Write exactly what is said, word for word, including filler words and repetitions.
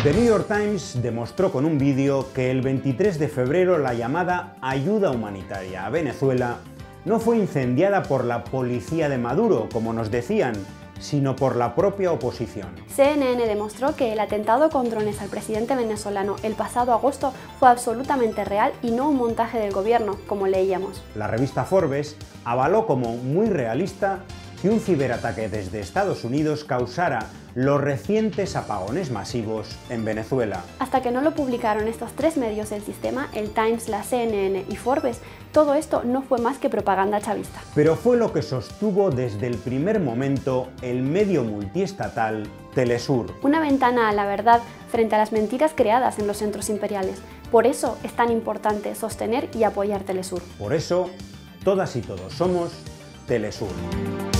The New York Times demostró con un vídeo que el veintitrés de febrero la llamada ayuda humanitaria a Venezuela no fue incendiada por la policía de Maduro, como nos decían, sino por la propia oposición. C N N demostró que el atentado con drones al presidente venezolano el pasado agosto fue absolutamente real y no un montaje del gobierno, como leíamos. La revista Forbes avaló como muy realista que un ciberataque desde Estados Unidos causara los recientes apagones masivos en Venezuela. Hasta que no lo publicaron estos tres medios del sistema, el Times, la C N N y Forbes, todo esto no fue más que propaganda chavista. Pero fue lo que sostuvo desde el primer momento el medio multiestatal Telesur. Una ventana a la verdad frente a las mentiras creadas en los centros imperiales. Por eso es tan importante sostener y apoyar Telesur. Por eso, todas y todos somos Telesur.